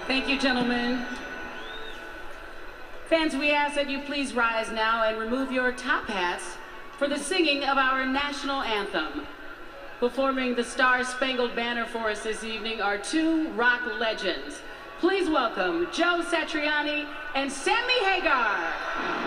Thank you, gentlemen. Fans, we ask that you please rise now and remove your top hats for the singing of our national anthem. Performing the Star-Spangled Banner for us this evening are two rock legends. Please welcome Joe Satriani and Sammy Hagar.